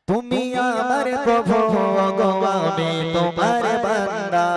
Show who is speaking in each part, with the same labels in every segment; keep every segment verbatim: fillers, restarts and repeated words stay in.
Speaker 1: তুমি আমার প্রভু গো আমি তোমার বান্দা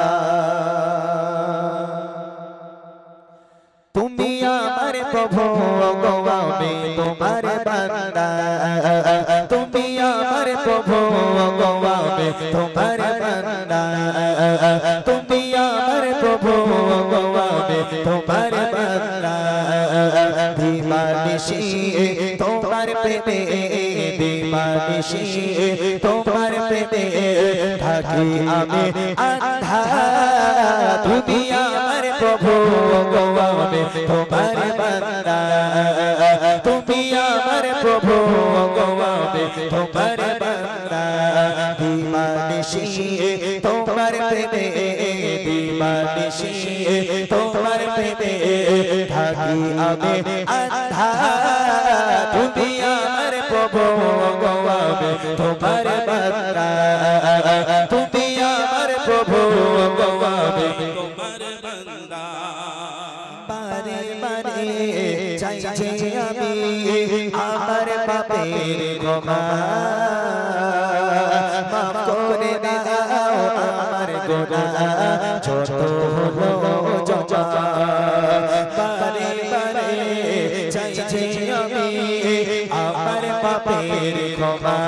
Speaker 1: তুমি আমার প্রভু গো আমি তোমার বান্দা তুমি আমার প্রভু গো আমি তোমার বান্দা তুমি আমার প্রভু গো আমি তোমার বান্দা দিবানিশি তোমার প্রেমে দিবানিশি তোমার প্রেমে থাকি আমি আন্ধা তুমি আমার প্রভু গো আমি তোমার বান্দা তুমি আমার প্রভু গো আমি তোমার বান্দা দিবানিশি তোমার প্রেমে দিবানিশি তোমার প্রেমে থাকি আমি আন্ধা তুমি আমার প্রভু গো আমি তোমার বান্দা তুমি আমার প্রভু গো আমি তোমার বান্দা বারে বারে চাইছি আমি আমার পাপের ক্ষমা মাফ করে দাও আমার গুনাহ যত হলো জমা বারে বারে চাইছি আমি আমার পাপের ক্ষমা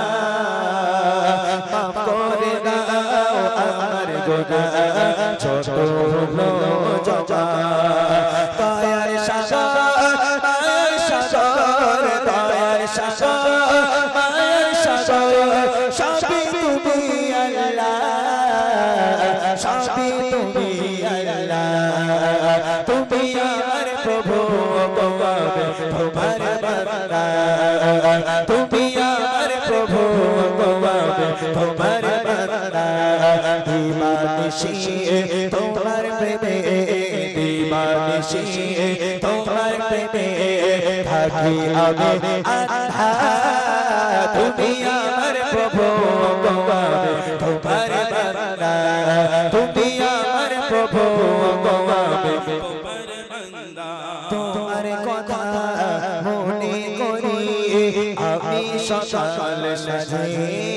Speaker 1: মাফ করে দাও আমার গুনাহ যত হলো জমা দয়ার সাগর দয়ার সাগর দয়ার সাগর মায়ের সাগর সবই তুমি আল্লাহ সবই তুমি আল্লাহ তুমি আমার প্রভু গো আমি তোমার বান্দা তুমি আমার প্রভু গো আমি তোমার বান্দা দিবানিশি তোমার প্রেমে দিবানিশি তোমার প্রেমে থাকি আমি আন্ধা তুমি আমার প্রভু গো আমি তোমার বান্দা তুমি আমার প্রভু গো আমি তোমার বান্দা তোমার কথা মনে করি আমি সকাল সাজে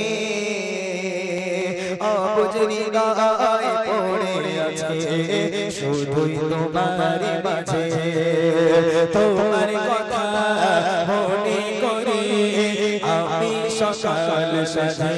Speaker 1: অবুঝনি গায়ে পড়ে আছে শুধুই তোমার মাঝে তোমার কথা মনে করি আমি সকাল সাজে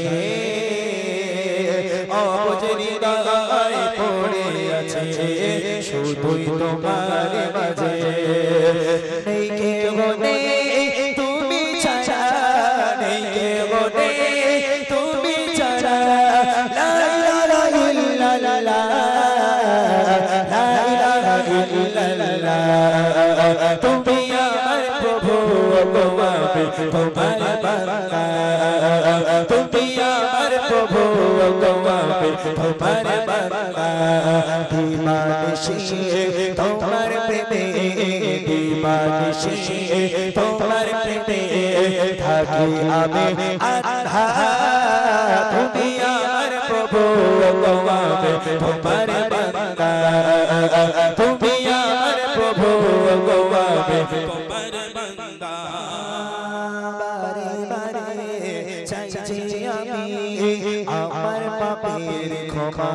Speaker 1: অবুঝনি গায়ে পড়ে আছে শুধুই তোমার মাঝে নেই কেউ নেই তুমি ছাড়া নেই কেউ নেই তুমি ছাড়া লা ইলাহা ইল্লাল্লাহ লা ইলাহা ইল্লাল্লাহ তুমি আমার প্রভু গো আমি তোমার বান্দা তুমি আমার প্রভু গো আমি তোমার বান্দা দিবানিশি তোমার প্রেমে দিবানিশি তোমার প্রেমে থাকি আমি আন্ধা তুমি আমার প্রভু গো আমি তোমার বান্দা তুমি আমার প্রভু গো আমি তোমার বান্দা বারে বারে চাইছি আমি আমার পাপের ক্ষমা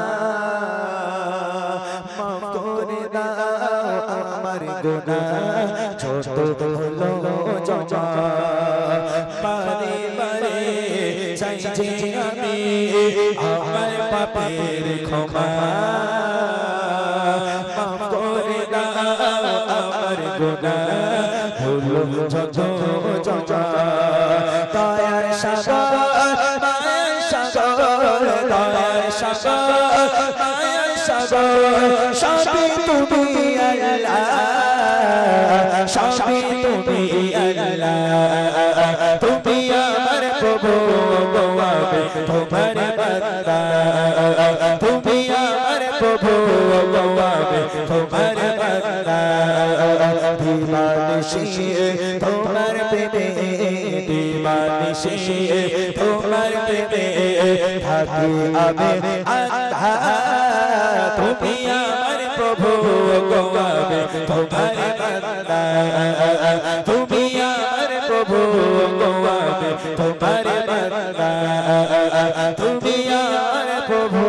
Speaker 1: মাফ করে দাও আমার গুনাহ যত হলো জমা বারে বারে চাইছি আমি আমার পাপের ক্ষমা মাফ করে দাও আমার গুনাহ হলো যত জমা দয়ার সাগর মায়ের সাগর দয়ার সাগর মায়ের সাগর সবই তুমি আল্লাহ সবই তুমি আল্লাহ তুমি আমার প্রভু গো আমি তোমার বান্দা তুমি আমার প্রভু গো আমি তোমার বান্দা দিবানিশি তোমার প্রেমে দিবানিশি তোমার প্রেমে থাকি আমি আন্ধা তুমি আমার প্রভু গো আমি তোমার বান্দা তুমি আমার প্রভু গো আমি তোমার বান্দা বান্দা তুমি আর প্রভু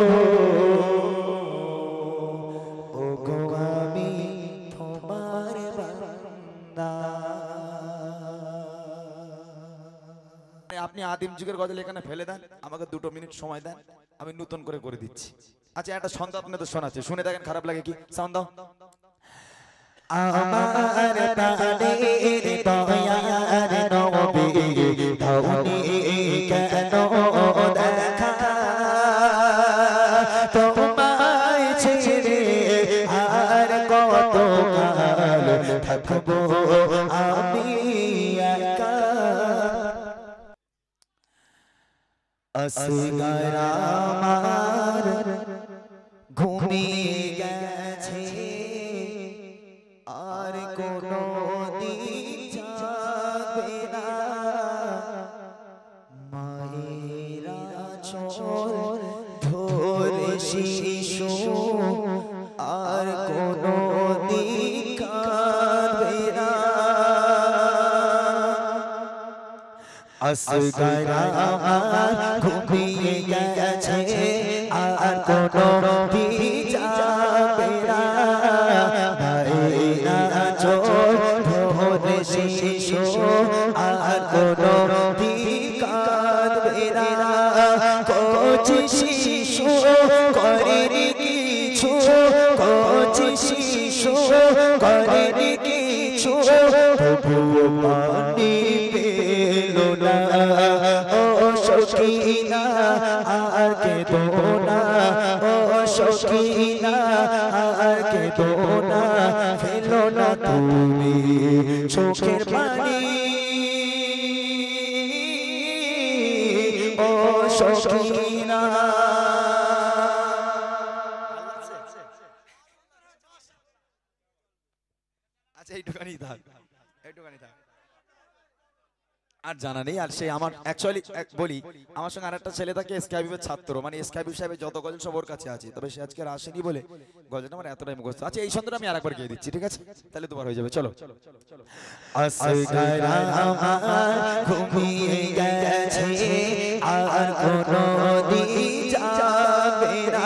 Speaker 1: ও গো আমি তোমার বান্দা। আপনি আদিম যুগের গজল এখানে ফেলে দেন, আমাকে দুটো মিনিট সময় দেন, আমি নতুন করে করে দিচ্ছি। আচ্ছা একটা ছন্দ আপনাদের শোনাচ্ছি, শুনে দেখেন খারাপ লাগে কি? সাউন্ড দাও। আমার প্রাণের দয়ার নবী ধৌনি কেন দেখা তোমায় ছেড়ে আর কত কাল থাকবো আমি একা। আসগার আমার ঘুমিয়ে গেছে আর কোনো দিন যাবে না, মায়েরা চল ধরে শিশু আর কোনো দিন কাঁদবে না। আসগার আমার ঘুমিয়ে গেছে আর কোনো দিন যাবে না, মায়েরা চল ধরে শিশু আর কোনো দিন কাঁদবে না। কচি শিশু করেনি কিছু, কচি শিশু করেনি কিছু, তবুও পানি পেল না। ও সখিনা আর কেঁদো না, ও সখিনা আর কেঁদো না, ফেলো না তুমি চোখের পানি। ও সখিনা আচ্ছা এইটুখানি থাক, এইটুখানি থাক, আর জানা নেই। আর সেই আমার অ্যাকচুয়ালি বলি, আমার সঙ্গে আরেকটা ছেলে থাকে এসকেবিবের ছাত্র, মানে এসকেবিব সাহেবের যত গজল সব ওর কাছে আছে, তবে সে আজকে আসেনি বলে গজলটা আমার এতটাই মুখস্থ। আচ্ছা এই ছন্দটা আমি আরেকবার গিয়ে দিচ্ছি, ঠিক আছে? তাহলে তোমার হয়ে যাবে। চলো। আসগার আমার ঘুমিয়ে গেছে আর কোনো দিন যাবে না,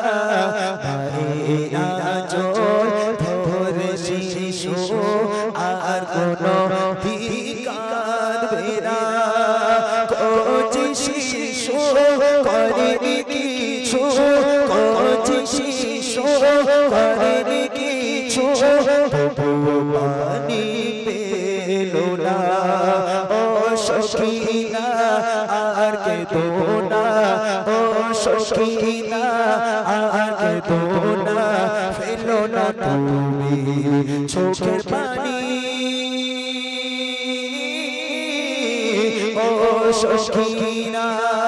Speaker 1: মায়েরা চল ধরে শিশু আর কোনো দিন কাঁদবে না। কচি শিশু করেনি কিছু, কচি শিশু করেনি কিছু, তবুও পানি পেল না। ও সখিনা আর কেঁদো না, ও সখিনা আর কেঁদো না, ফেলো না তুমি চোখের পানি। ও সখিনা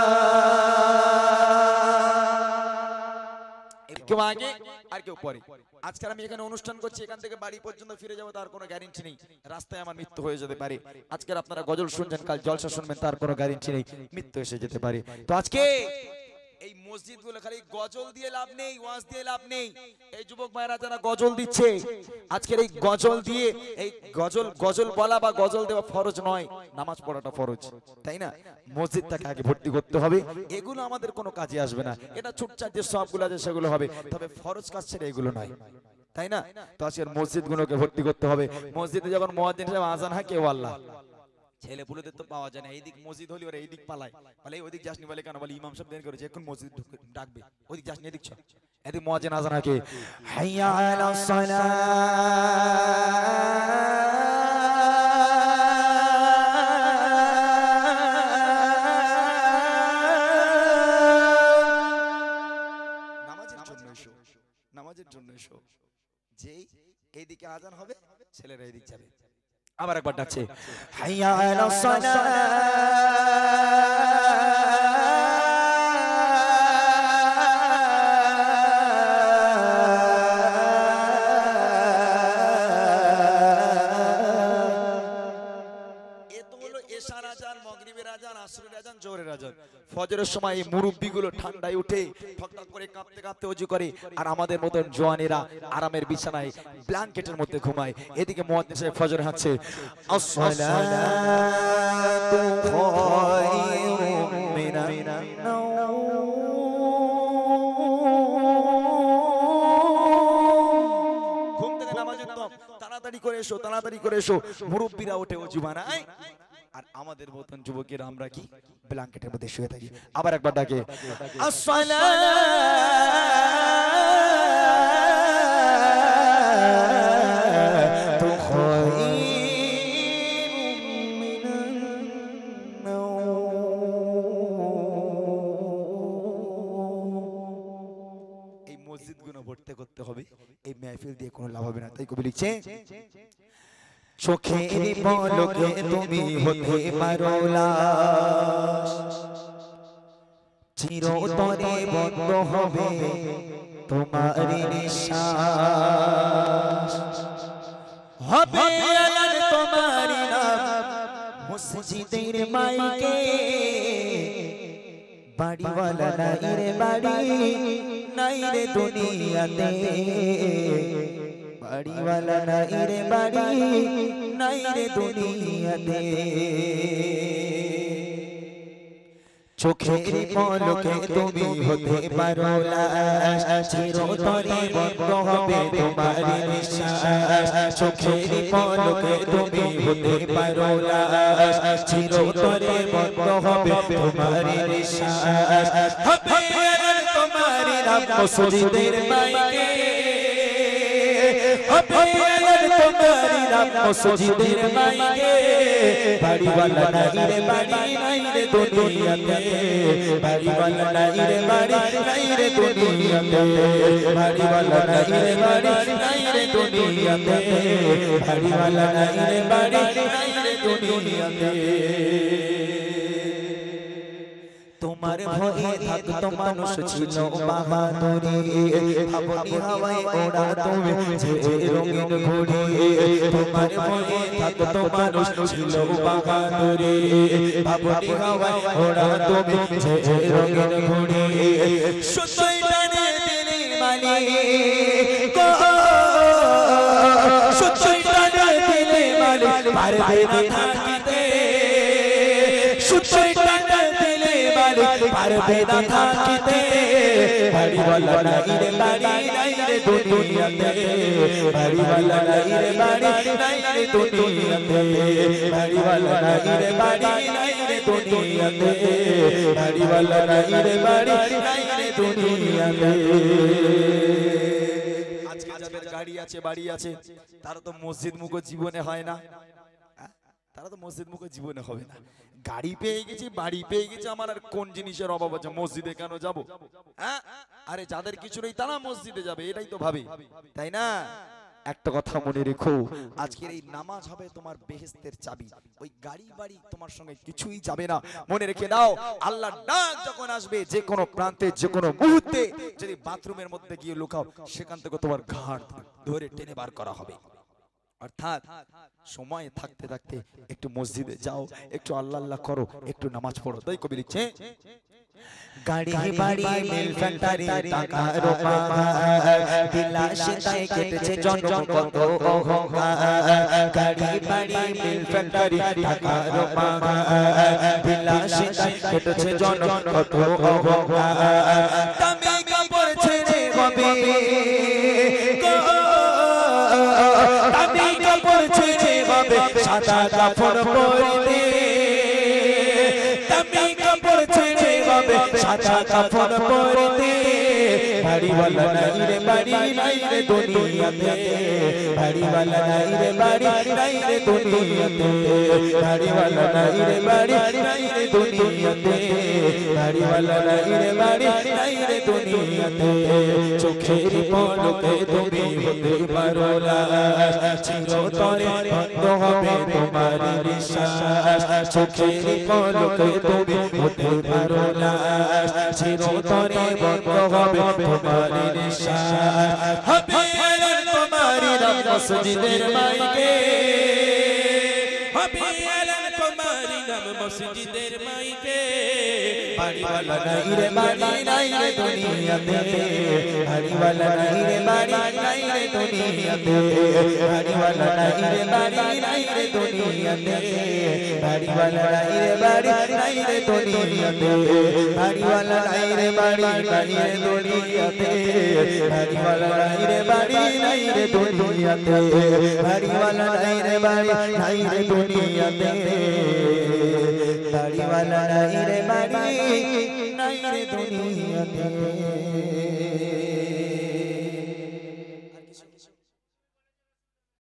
Speaker 1: কেউ আগে আর কেউ পরে। আজকাল আমি এখানে অনুষ্ঠান করছি, এখান থেকে বাড়ি পর্যন্ত ফিরে যাবো তার কোনো গ্যারান্টি নেই, রাস্তায় আমার মৃত্যু হয়ে যেতে পারে। আজকের আপনারা গজল শুনছেন, কাল জলসা শুনবেন, তার কোনো গ্যারান্টি নেই, মৃত্যু এসে যেতে পারে। তো আজকে এই মসজিদ গুলো খালি গজল দিয়ে লাভ নেই, ওয়াজ দিয়ে লাভ নেই। এই যুবক ভাইরা যারা গজল দিচ্ছে, আজকের এই গজল দিয়ে, এই গজল গজল বলা বা গজল দেওয়া ফরজ নয়, নামাজ পড়াটা ফরজ, তাই না? মসজিদটাকে আগে ভর্তি করতে হবে, এগুলো আমাদের কোনো কাজে আসবে না। এটা ছুটছাট যে সবগুলো আছে সেগুলো হবে, তবে ফরজ কাজ ছেড়ে এগুলো নয়, তাই না? তো আজকের মসজিদ গুলোকে ভর্তি করতে হবে। মসজিদে যখন মুয়াজ্জিন সাহেব আজান হয়, কেউ আল্লাহ, ছেলে পুলেদের তো পাওয়া যায় না, এইদিক মসজিদ হলি ওরা এইদিক পালায়, বলে ওইদিক যাসনি, বলে কেন? বলে ইমাম সাহেব দেন করেছে, এখন মসজিদ ডাকবে, ওইদিক যাসনি, এদিক চ, এদিক মুয়াজ্জিন আজান হয়, কে হাইয়া আলাস সালাহ, নামাজের জন্য এসো, নামাজের জন্য এসো। যেই এইদিকে আজান হবে, ছেলেরা এইদিক যাবে। আবার একবার ডাকছে, হাইয়া আলাস সালাহ, ফজরের সময় মুরব্বিগুলো ঠান্ডায় উঠে ঠকঠক করে কাঁপতে কাঁপতে ওযু করে, আর আমাদের মতন জওয়ানেরা আরামের বিছানায় ব্ল্যাঙ্কেটের মধ্যে ঘুমায়। এদিকে মুয়াজ্জিন সাহেব ফজর হাঁটছে, আসসালাতু খায়রুম করে এসো, তাড়াতাড়ি করে এসো। মুরব্বীরা ওঠে অজু বানায়, আর আমাদের মতন যুবকেরা আমরা কি ব্ল্যাঙ্কেটের মধ্যে শুয়ে থাকি। আবার একবার ডাকে, আসসালাতু খায়রুম মিনান নাওম। এই মসজিদগুলো ভর্তি করতে হবে, এই মাহফিল দিয়ে কোনো লাভ হবে না। তাই কবি লিখছে, চোখের পলকে তুমি হতে পারো লাশ, চিরতরে বন্ধ হবে তোমার নিঃশ্বাস, হবে আলান তোমার নাম মসজিদের মাইকে, বাড়িওয়ালা নাই রে বাড়ি নাই রে দুনিয়াতে, বাড়িওয়ালা নাই রে বাড়ি নাই রে দুনিয়াতে। চোখের পলকে তুমি হতে পারো লাশ, চিরতরে বন্ধ হবে তোমার নিঃশ্বাস, চোখের পলকে তুমি হতে পারো লাশ, চিরতরে বন্ধ হবে তোমার নিঃশ্বাস, হবে তোমার নাম মসজিদের মাইকে, তোমারি নাম মসজিদের মাইকে, বাড়িওয়ালা নাই রে বাড়ি নাই রে দুনিয়াতে, বাড়িওয়ালা নাই রে বাড়ি নাই রে দুনিয়াতে, বাড়িওয়ালা নাই রে বাড়ি নাই রে দুনিয়াতে, বাড়িওয়ালা নাই রে বাড়ি নাই রে দুনিয়াতে। তোমার ভয়ে থাকতো মানুষ ছিল বাহাদুরি, ভাবনি হাওয়ায় ওড়া তুমি যে রঙিন ঘুড়ি, তোমার ভয়ে থাকতো মানুষ ছিল বাহাদুরি, ভাবনি হাওয়ায় ওড়া তুমি যে রঙিন ঘুড়ি, সুতোয় টানে দিলে মালিক, সুতোয় টানে দিলে মালিক পারবে না থাকিতে, সুতোয় টানে পারবে না থাকিতে, বাড়িওয়ালা নাই রে বাড়ি নাই রে দুনিয়াতে, বাড়িওয়ালা নাই রে বাড়ি নাই রে দুনিয়াতে, বাড়িওয়ালা নাই রে বাড়ি নাই রে দুনিয়াতে, বাড়িওয়ালা নাই রে বাড়ি নাই রে দুনিয়াতে। আজকে যাদের গাড়ি আছে বাড়ি আছে তারা তো মসজিদ মুখ জীবনে হয় না, তারা তো মসজিদ মুখ জীবনে হবে না। গাড়ি পেয়ে গেছি বাড়ি পেয়ে গেছি, আমার আর কোন জিনিসের অভাব আছে, মসজিদে কেন যাব? হ্যাঁ, আরে যাদের কিছু নেই তারা মসজিদে যাবে, এটাই তো ভাবে, তাই না? একটা কথা মনে রেখো, আজকের এই নামাজ হবে তোমার বেহেশতের চাবি, ওই গাড়ি বাড়ি তোমার সঙ্গে কিছুই যাবে না। মনে রেখে দাও, আল্লাহর ডাক যখন আসবে যে কোনো প্রান্তে যে কোনো মুহূর্তে, যদি বাথরুমের মধ্যে গিয়ে লুকাও সেখান থেকে তোমার ঘাড় ধরে টেনে বার করা হবে। অর্থাৎ সময় থাকতে থাকতে একটু মসজিদে যাও, একটু আল্লাহ আল্লাহ করো, একটু নামাজ পড়ো। তাই কবি লিখছে, গাড়ি বাড়ি মিল ফ্যাক্টরি টাকা রোপা বিলাসে তাই কেটেছে জনম কত অহংকার, গাড়ি বাড়ি মিল ফ্যাক্টরি টাকা রোপা বিলাসে তাই কেটেছে জনম কত অহংকার, দামি কাপড় ছেড়ে হবে, দামি কাপড় ছেড়ে হবে সাদা কাপড় পরতে, দামি কাপড় ছেড়ে হবে সাদা কাপড় পরতে, বাড়িওয়ালা নাই রে বাড়ি নাই রে দুনিয়াতে, বাড়িওয়ালা নাই রে বাড়ি নাই রে দুনিয়াতে, বাড়িওয়ালা নাই রে বাড়ি নাই রে দুনিয়াতে, বাড়িওয়ালা নাই রে বাড়ি নাই রে দুনিয়াতে। চোখের পলকে তুমি হতে পারো লাশ, চিরতরে বন্ধ হবে তোমার নিঃশ্বাস, চোখের পলকে তুমি হতে পারো লাশ, চিরতরে বন্ধ হবে তোমার নিঃশ্বাস, হবে তোমার নাম মসজিদের মাইকে, হবে তোমার নাম
Speaker 2: মসজিদের মাইকে
Speaker 1: বাড়িওয়ালা নাই রে বাড়ি নাই রে দুনিয়াতে বাড়িওয়ালা নাই রে বাড়ি নাই রে দুনিয়াতে বাড়িওয়ালা নাই রে বাড়ি নাই রে দুনিয়াতে বাড়িওয়ালা নাই রে বাড়ি নাই রে দুনিয়াতে বাড়িওয়ালা নাই রে বাড়ি নাই রে দুনিয়াতে বাড়িওয়ালা নাই রে বাড়ি নাই রে দুনিয়াতে বাড়িওয়ালা নাই রে বাড়ি নাই রে দুনিয়াতে বাড়িওয়ালা নাই রে বাড়ি নাই রে দুনিয়াতে